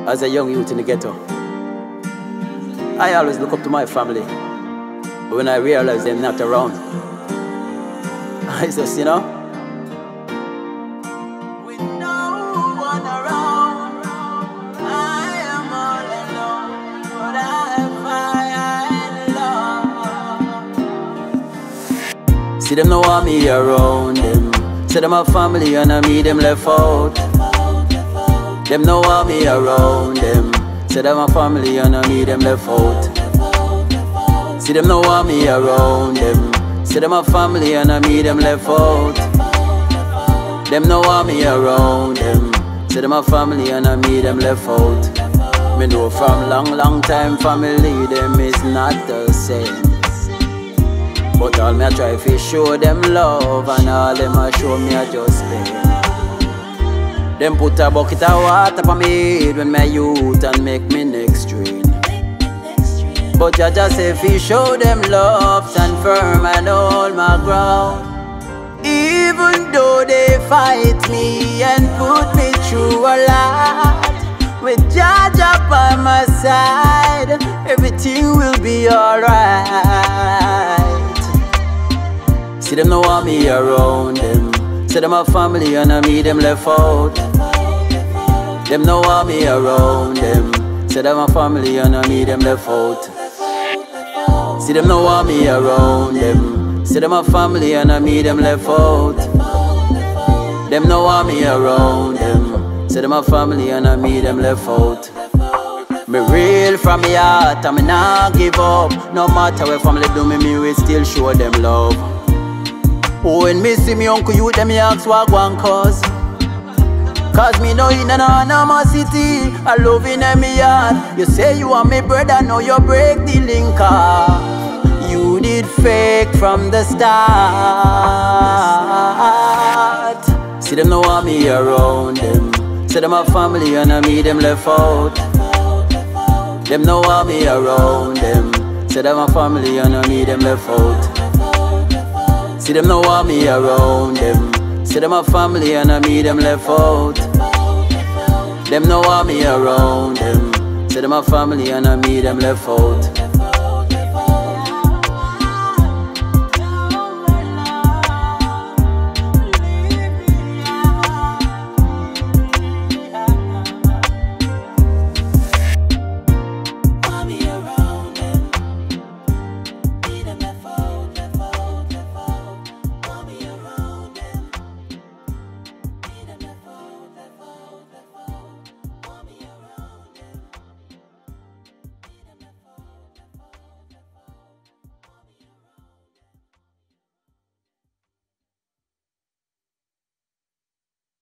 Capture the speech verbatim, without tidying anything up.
as a young youth in the ghetto, I always look up to my family. But when I realize they're not around, I just, you know, with no one around, I am all alone, but I find love. See them no want me around them. Say them a family and I me them left out. Them no want me around them. Say them a family and I me them left out. See them no want me around them. Say them a family and I me them left out. Them no want me around them. Say them a family and I me them left out. Me know from long, long time family them is not the same. But all me a try fi show them love, and all them a show me a just pain. Them put a bucket of water for me head when my youth and make me next strain. But I just say fi show them love, stand firm and hold my ground. Even though they fight me and put me through a lot, with Jah Jah by my side, everything will be alright. See them no want me around them. Say them a family and I me them left out. Them no want me around them. Say them a family and I me them left out. See them no want me around them. Say them a family and I me them left out. Them no want me around them. Say them a family and I me them left out. Me real from me heart and me nah give up. No matter where family do me, me will still show them love. Oh, when me see me uncle youth, them me ask what one cause. Cause me know in an animosity, I love in me heart. You say you are me brother, now you break the link up. You did fake from the start. See them no want me around them. Say them a family and I me them left out. Them no want me around them. Say them a family and I me them left out. See them no want me around them. See them a family and I me them left out. Them no want me around them. See them a family and I me them left out.